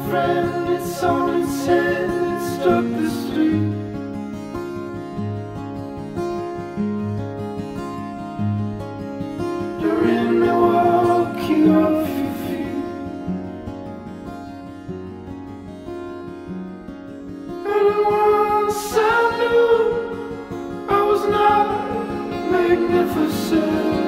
friend, it's on its head, it struck the street. You're in Milwaukee off your feet. And once I knew I was not magnificent.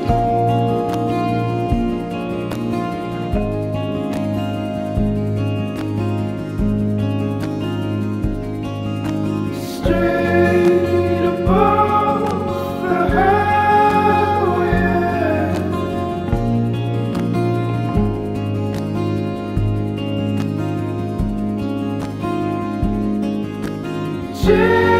Straight above the highway, yeah.